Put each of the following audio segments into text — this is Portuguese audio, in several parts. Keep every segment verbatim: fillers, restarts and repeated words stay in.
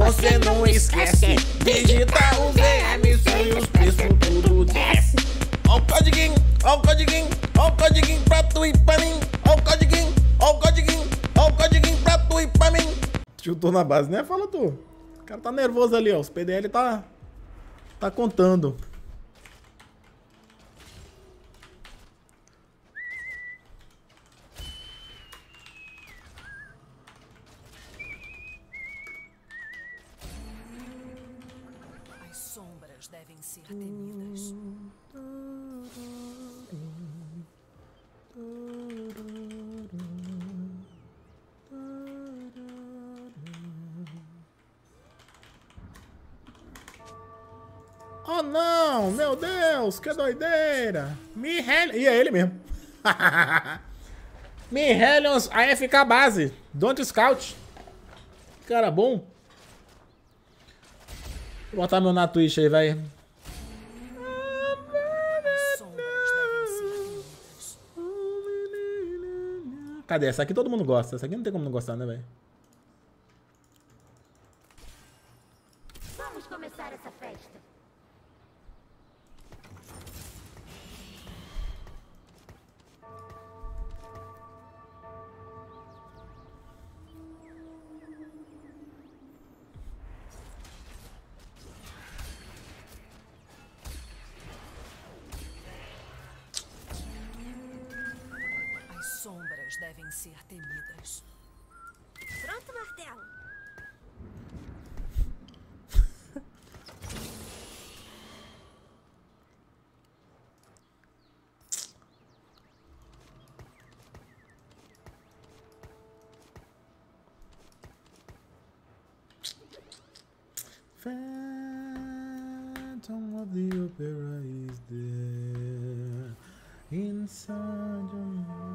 você não esquece. Digita os D Ms e os preços tudo desce. Ó o codiguinho, ó o codiguinho, ó o codiguinho pra tu e pra mim. Ó o codiguinho, ó o codiguinho, ó o codiguinho pra tu e pra mim. Chutou na base, né? Fala tu. O cara tá nervoso ali, ó. Os P D L tá... Tá contando. As sombras devem ser temidas. Oh não, meu Deus, que doideira. Mihel... E é ele mesmo. Mihelions A F K base. Don't Scout. Cara bom. Vou botar meu na Twitch aí, vai. As sombras devem ser temidas. Cadê? Essa aqui todo mundo gosta. Essa aqui não tem como não gostar, né, velho? Vamos começar essa festa. As sombras devem ser temidas. Pronto, martelo. Phantom of the Opera is there inside your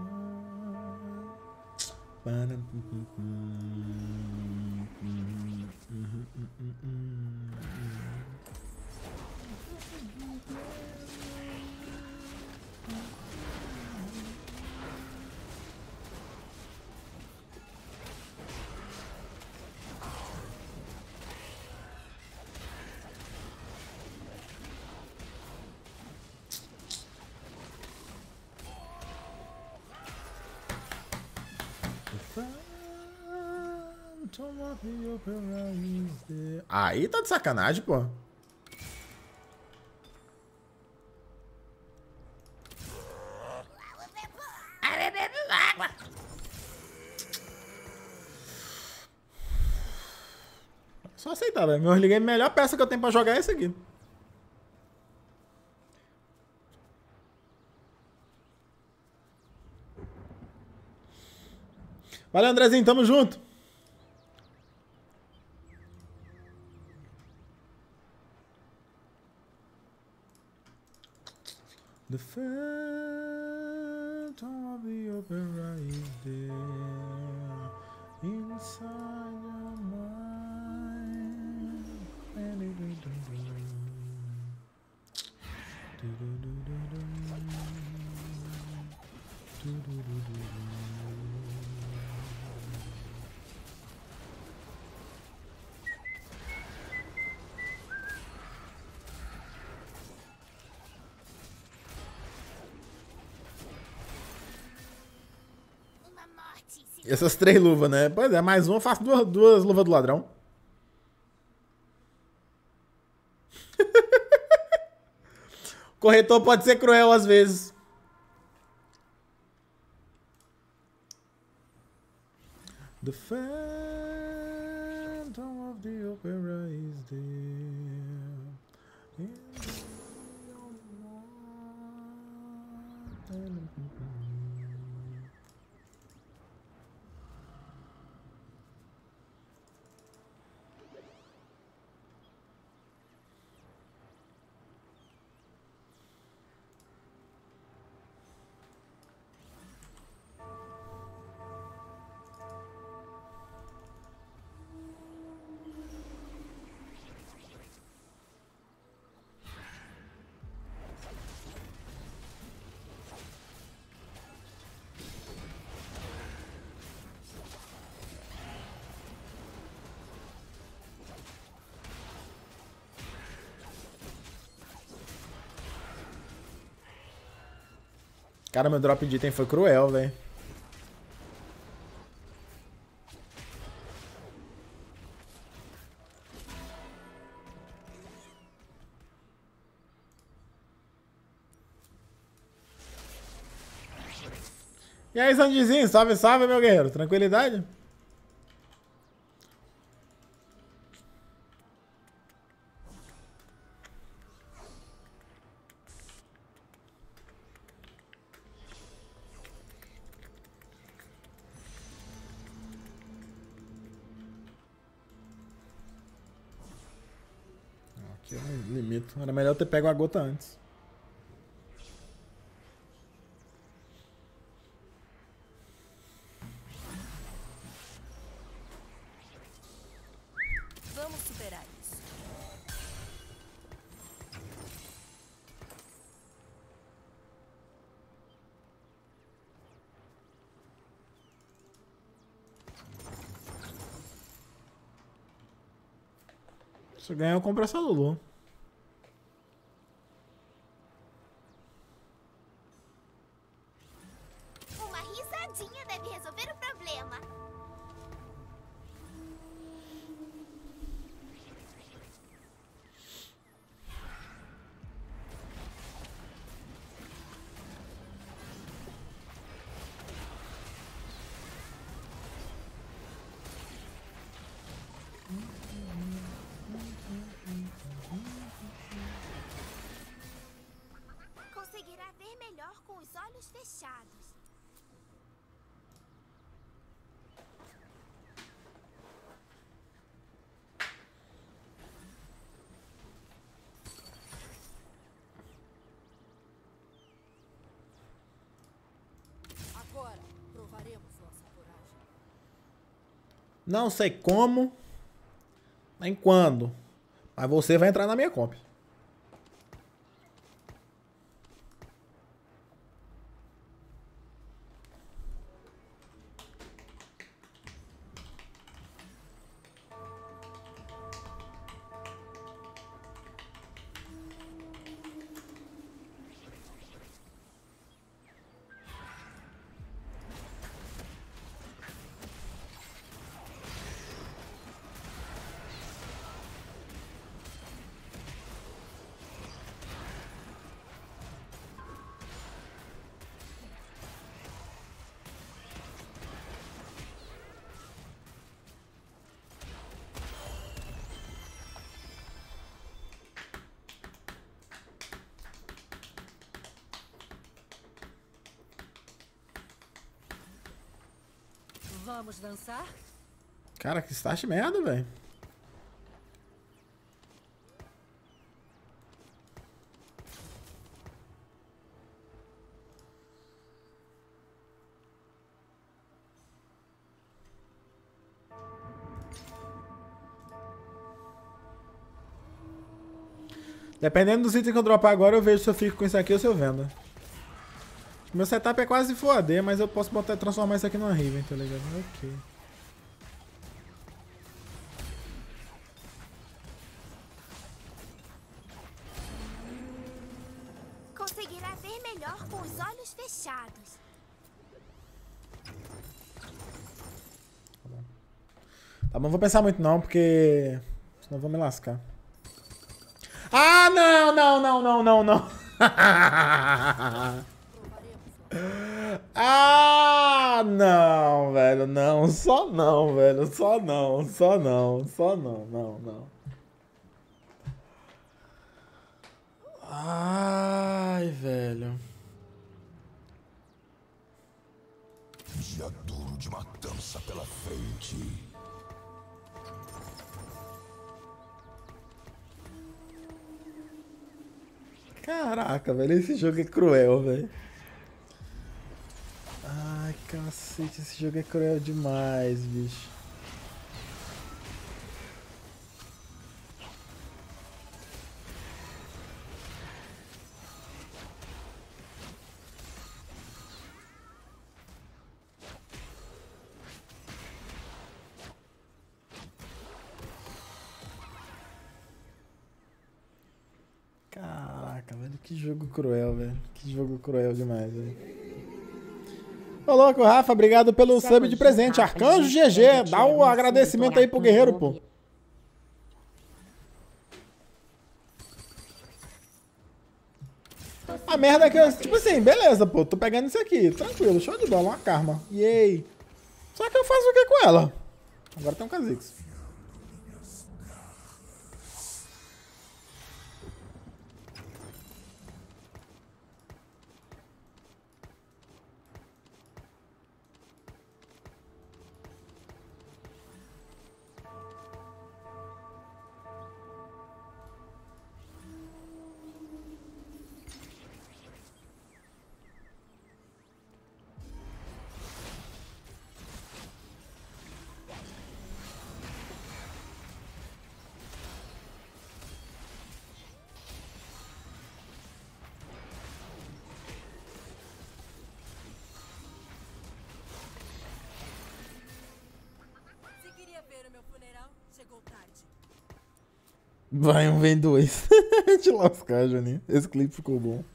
mind. Aí tá de sacanagem, pô. Só aceitar, velho. Meu liguei, a melhor peça que eu tenho pra jogar é esse aqui. Valeu, Andrezinho. Tamo junto. The Phantom of the Opera is there inside your mind. And it will do do do do do do do do do do. Essas três luvas, né? Pois é, mais uma, eu faço duas, duas luvas do ladrão. Corretor pode ser cruel às vezes. The Phantom of the Opera is there. Cara, meu drop de item foi cruel, velho. E aí, Sandizinho, salve, salve, meu guerreiro. Tranquilidade? Aqui eu não limito. Era melhor ter pego a gota antes. Vamos superar isso. Se eu ganhar, eu compro essa Lulu. Uma risadinha deve resolver o problema. Conseguirá ver melhor com os olhos fechados. Agora provaremos nossa coragem. Não sei como, nem quando, mas você vai entrar na minha comp. Vamos dançar? Cara, que start merda, velho. Dependendo dos itens que eu dropar agora, eu vejo se eu fico com isso aqui ou se eu vendo. Meu setup é quase Full A D, mas eu posso botar, transformar isso aqui numa Riven, tá ligado? Ok. Conseguirá ver melhor com os olhos fechados. Tá bom, não vou pensar muito não, porque senão eu vou me lascar. Ah, não, não, não, não, não, não. Ah, não, velho, não, só não, velho, só não, só não, só não, não, não. Ai, velho. Dia duro de matança pela frente. Caraca, velho, esse jogo é cruel, velho. Ai, cacete, esse jogo é cruel demais, bicho. Caraca, velho, que jogo cruel, velho. Que jogo cruel demais, velho. Ô, louco, Rafa, obrigado pelo sub de presente. Arcanjo G G, dá um agradecimento aí pro guerreiro, pô. A merda é que eu, tipo assim, beleza, pô, tô pegando isso aqui, tranquilo, show de bola, uma karma, yay. Só que eu faço o que com ela? Agora tem um Kha'Zix. Vai um, vem dois. Te lascar, Juninho. Esse clipe ficou bom.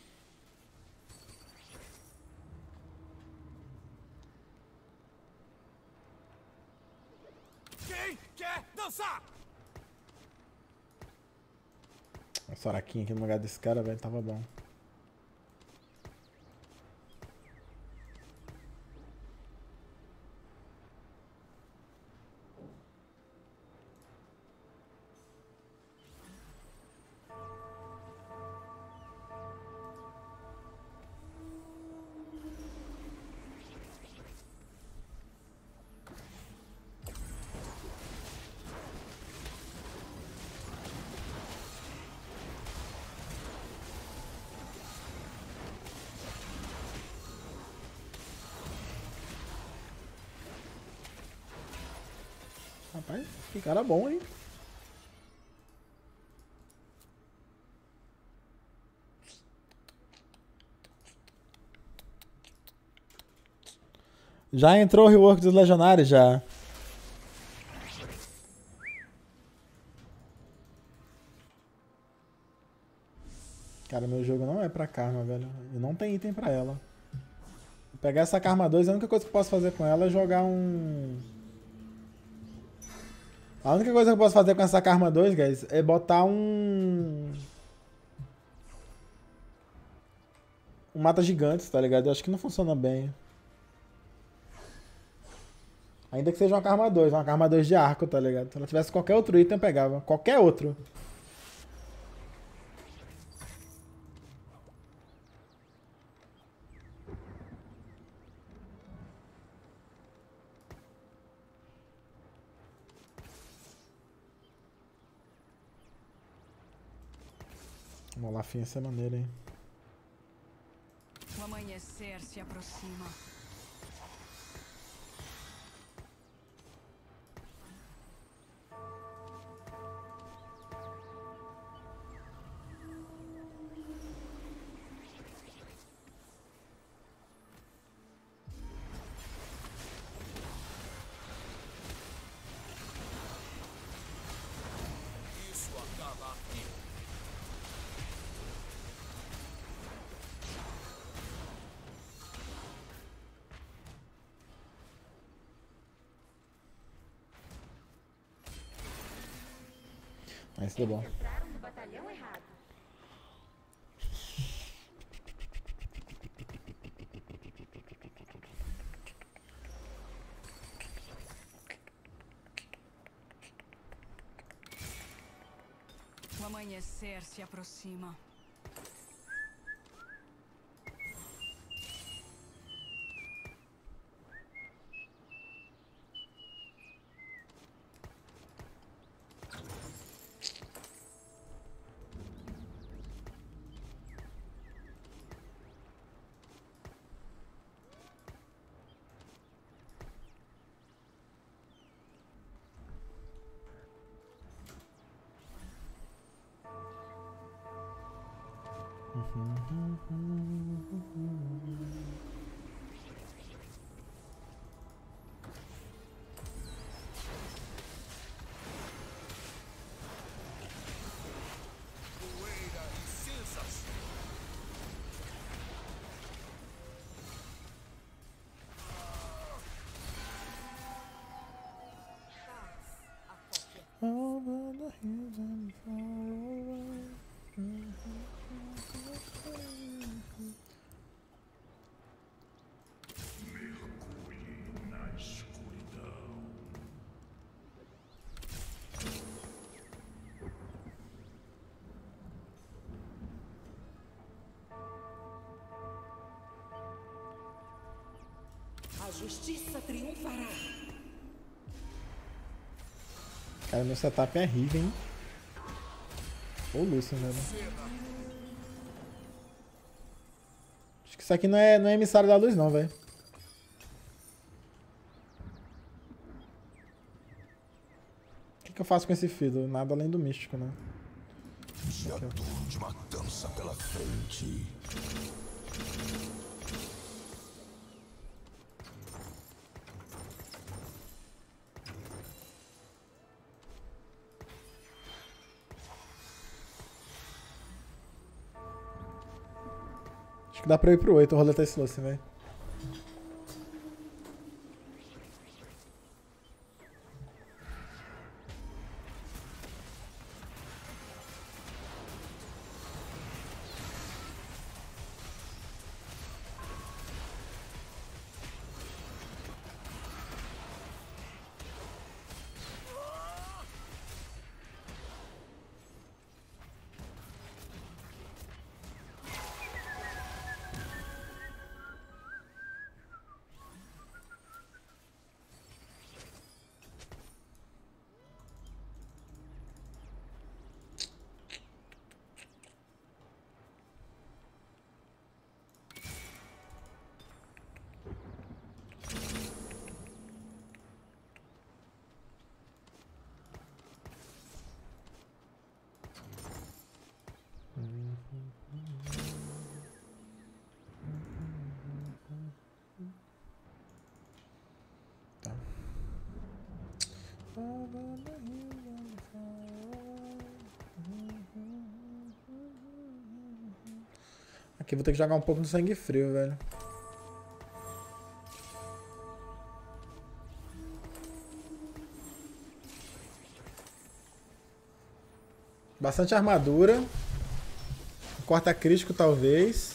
Quem quer dançar? A Soraquinha aqui no lugar desse cara, velho, tava bom. Rapaz, que cara bom, hein? Já entrou o rework dos Legionários, já. Cara, meu jogo não é pra Karma, velho. E não tem item pra ela. Vou pegar essa Karma dois, a única coisa que eu posso fazer com ela é jogar um... A única coisa que eu posso fazer com essa Karma dois, guys, é botar um... Um mata gigantes, tá ligado? Eu acho que não funciona bem. Ainda que seja uma Karma dois, uma Karma dois de arco, tá ligado? Se ela tivesse qualquer outro item, eu pegava. Qualquer outro. Vamos lá, finha, essa é maneira, hein? O amanhecer se aproxima. Isso acaba aqui. Mas deu bom. Entraram no batalhão errado. O amanhecer se aproxima. Poeira e cinzas. justiça triunfará. Cara, meu setup é horrível, hein? Ô, Lúcio, velho. Acho que isso aqui não é, não é emissário da luz, não, velho. O que, que eu faço com esse filho? Nada além do místico, né? Dia duro de matança pela frente. Acho que dá pra eu ir pro oito, roletar esse Lúcio, velho. Aqui vou ter que jogar um pouco no sangue frio, velho. Bastante armadura. Corta crítico, talvez.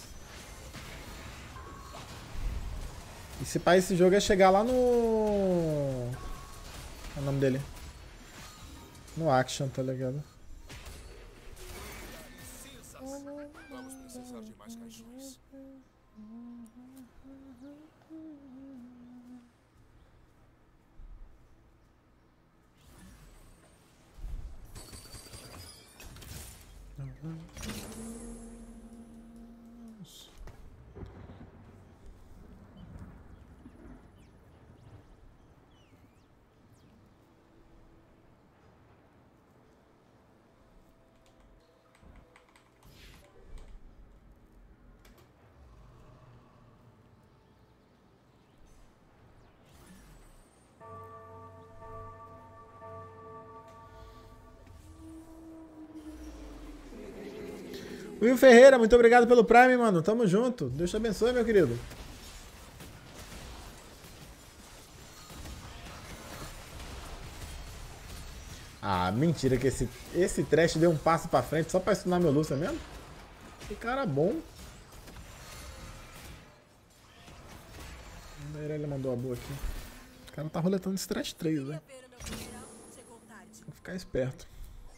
E se pá, esse jogo é chegar lá no... Qual é o nome dele? No Action, tá ligado? Vamos precisar de mais caixões. Will Ferreira, muito obrigado pelo Prime, mano. Tamo junto. Deus te abençoe, meu querido. Ah, mentira que esse, esse trash deu um passo pra frente só pra stunar meu Lúcio mesmo? Que cara bom. Ele mandou a boa aqui. O cara tá roletando esse trash três, né? Tem que ficar esperto.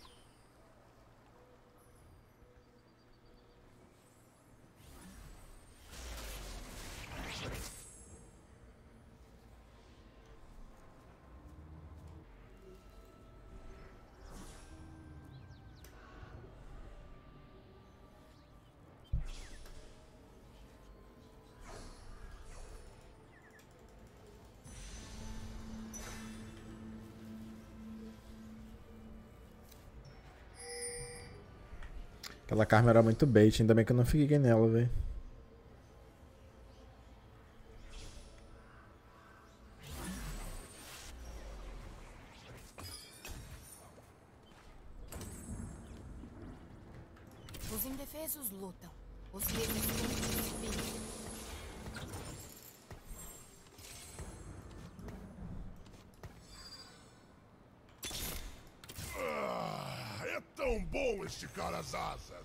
Aquela Karma era muito bait, ainda bem que eu não fiquei nela, velho. Os indefesos lutam. Os resistentes vivem. Ah, é tão bom esticar as asas.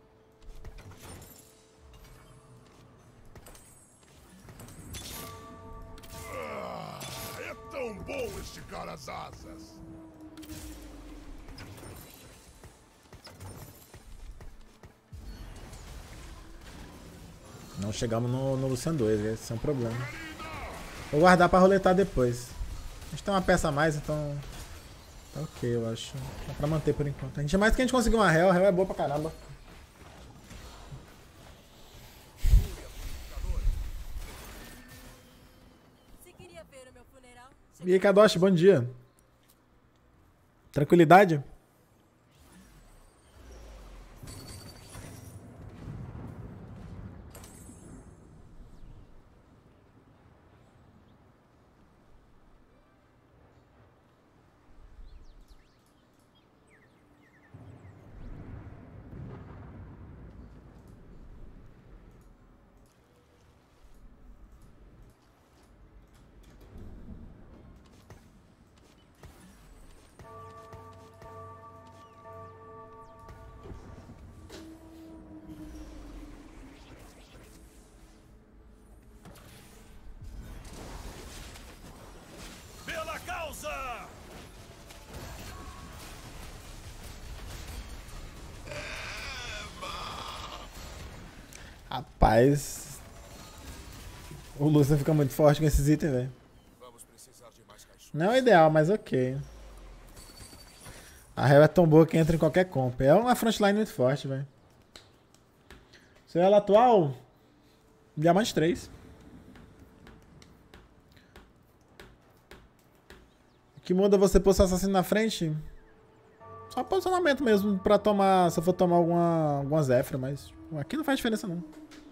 Ah, é tão bom esticar as asas. Não chegamos no, no Lucian dois, esse é um problema. Vou guardar pra roletar depois. A gente tem uma peça a mais, então... Tá ok, eu acho. Dá pra manter por enquanto. A gente é mais que a gente conseguir uma Hell. A Hell é boa pra caramba. E aí, Kadoshi, bom dia. Tranquilidade? Pela causa! Rapaz. O Lucian fica muito forte com esses itens, velho. Vamos precisar de mais caixões. Não é o ideal, mas ok. A Hell é tão boa que entra em qualquer comp. É uma frontline muito forte, velho. Seu ela atual? Diamante três. O que muda você pôr seu assassino na frente? Só posicionamento mesmo pra tomar. Se eu for tomar alguma, alguma Zephyr, mas aqui não faz diferença não.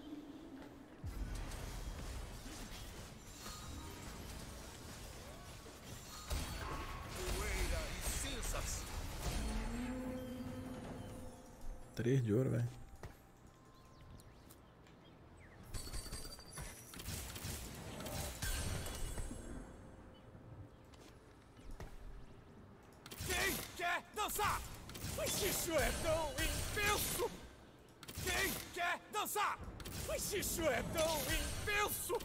Poeira e cinzas! três de ouro, velho. Quem quer dançar? Isso é tão intenso! Quem quer dançar? Isso é tão intenso!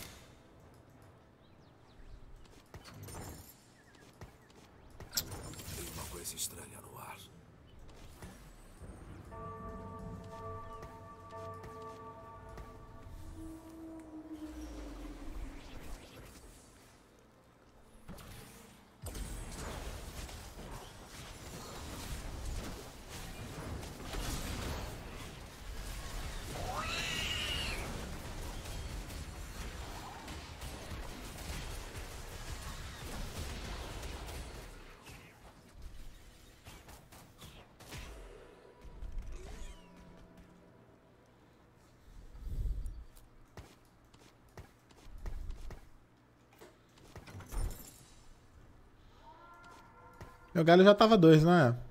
Tem uma coisa estranha no ar. Meu galho já tava dois, não é?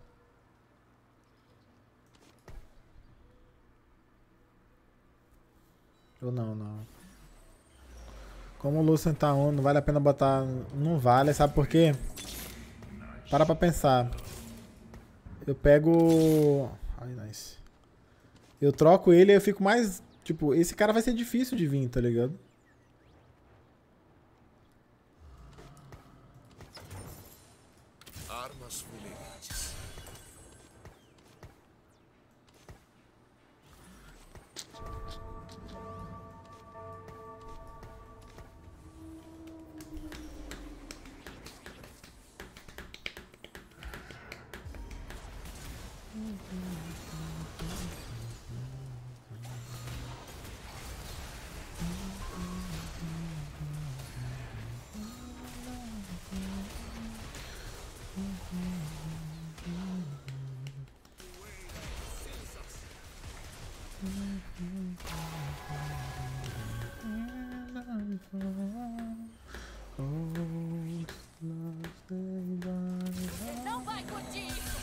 Ou não, não. Como o Lucian tá um, não vale a pena botar... Não vale, sabe por quê? Para pra pensar. Eu pego... Ai, nice. Eu troco ele e eu fico mais... Tipo, esse cara vai ser difícil de vir, tá ligado? Armas fulminantes. Não vai curtir isso!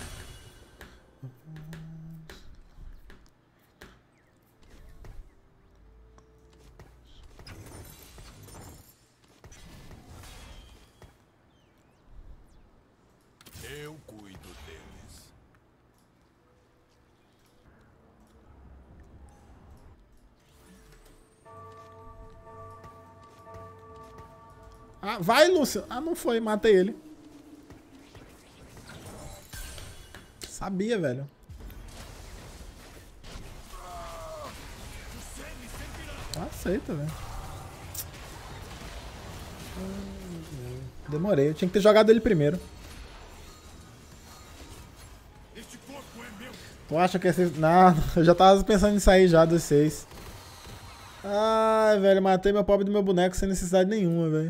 Eu cuido deles. Ah, vai, Lucian. Ah, não foi. Matei ele. Sabia, velho. Aceita, velho. Demorei, eu tinha que ter jogado ele primeiro. Este corpo é meu. Tu acha que esse... Não, eu já tava pensando em sair já dos seis. Ai, velho, matei meu pobre do meu boneco sem necessidade nenhuma, velho.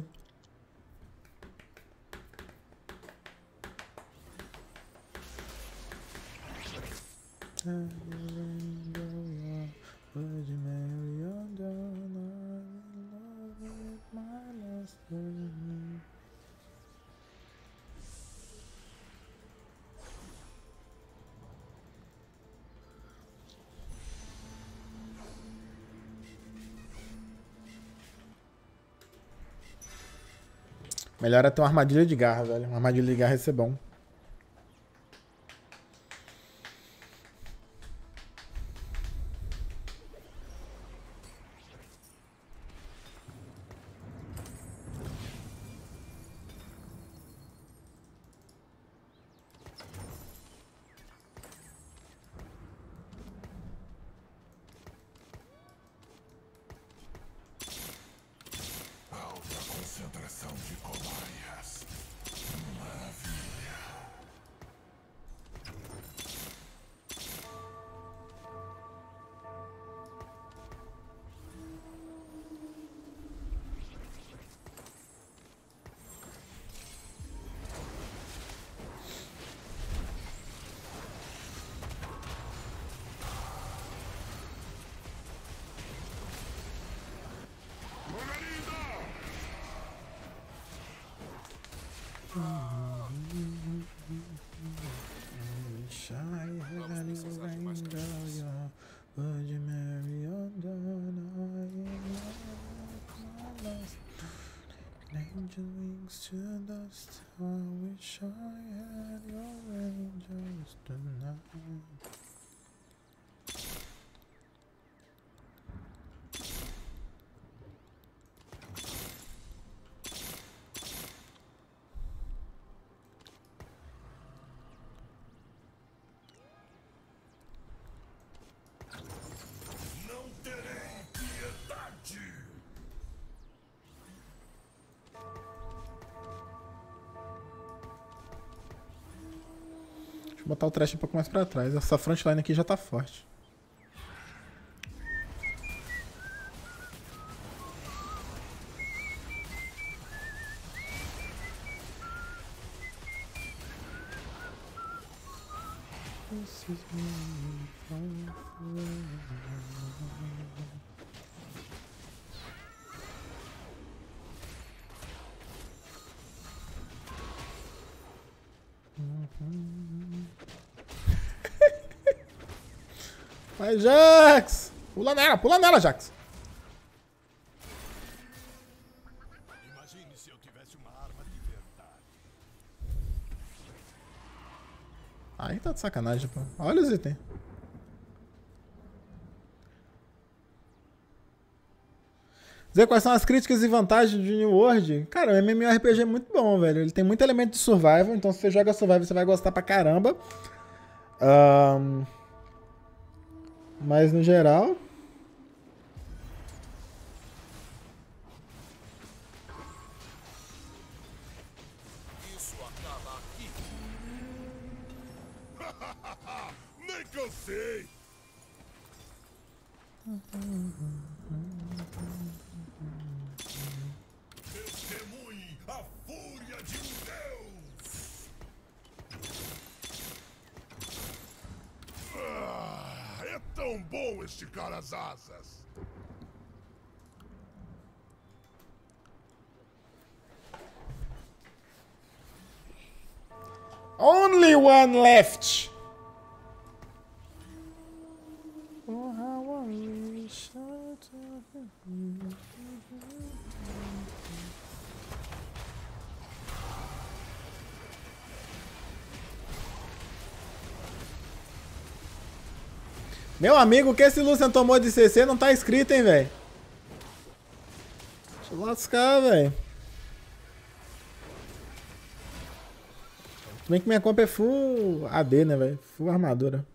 Melhor é ter uma armadilha de garra, velho. Uma armadilha de garra ia ser bom. Alta concentração de colônias. Maravilha. To dust, I wish I had your angels tonight. Não terei piedade. Deixa eu botar o trash um pouco mais pra trás. Essa frontline aqui já tá forte. Vai, Jax! Pula nela, pula nela, Jax! Imagine se eu tivesse uma arma de verdade. Aí tá de sacanagem, pô. Olha os itens. Dizer quais são as críticas e vantagens de New World? Cara, o MMORPG é muito bom, velho. Ele tem muito elemento de survival, então se você joga survival você vai gostar pra caramba. Um... Mas no geral... Isso acaba aqui. Nem cansei. Testemunhe a fúria de um deus. Ah, é tão bom esticar as asas. Only one left! Meu amigo, o que esse Lucian tomou de C C não tá escrito, hein, velho? Deixa eu lascar, velho. Bem que minha compra é full A D, né, velho? Full armadura.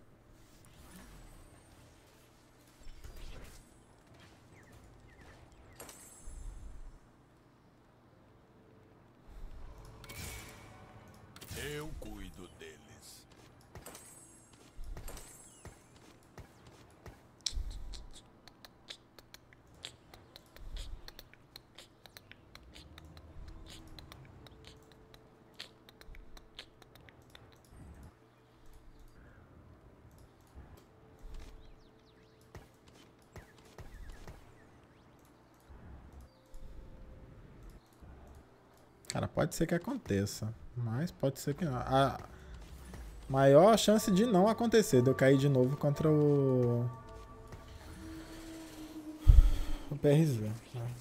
Cara, pode ser que aconteça. Mas pode ser que não. A maior chance de não acontecer, de eu cair de novo contra o... O P R Z. Né?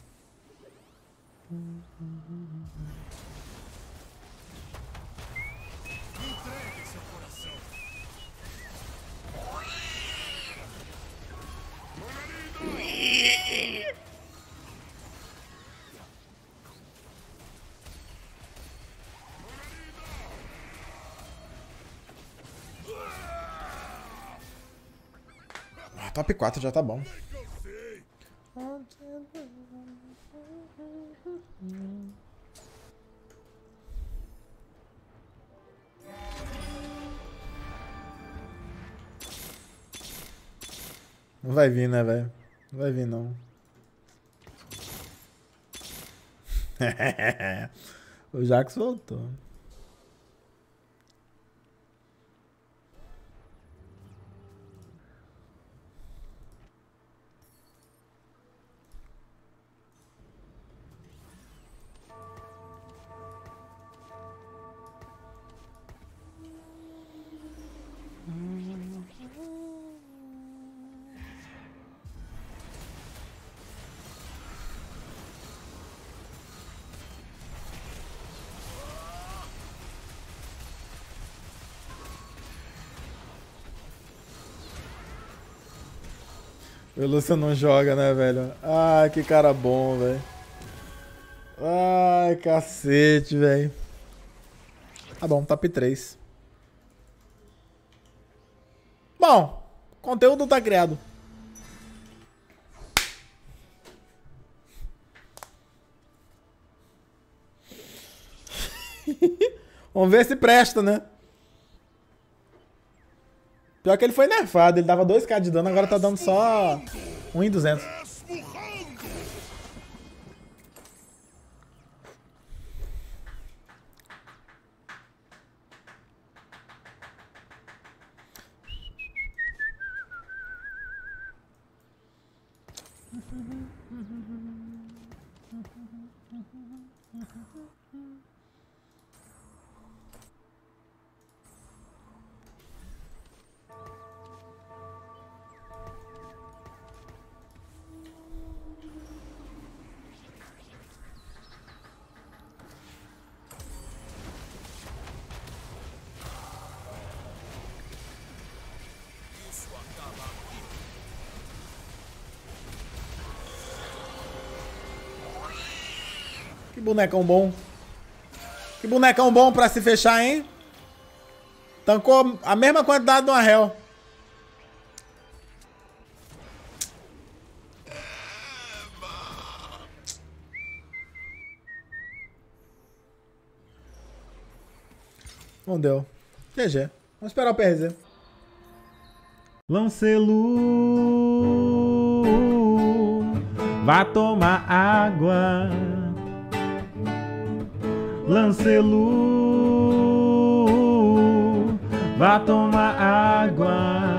Top quatro já tá bom. Não vai vir, né, velho? Não vai vir, não. O Jax voltou. O Lúcio não joga, né, velho? Ai, que cara bom, velho. Ai, cacete, velho. Tá bom, top três. Bom, conteúdo tá criado. Vamos ver se presta, né? Pior que ele foi nerfado, ele dava dois K de dano, agora tá dando só um mil e duzentos. Que bonecão bom. Que bonecão bom pra se fechar, hein? Tancou a mesma quantidade do Arrel. Não deu. G G. Vamos esperar o P R Z. Lancelu, vá tomar água. Lancelu, vá tomar água.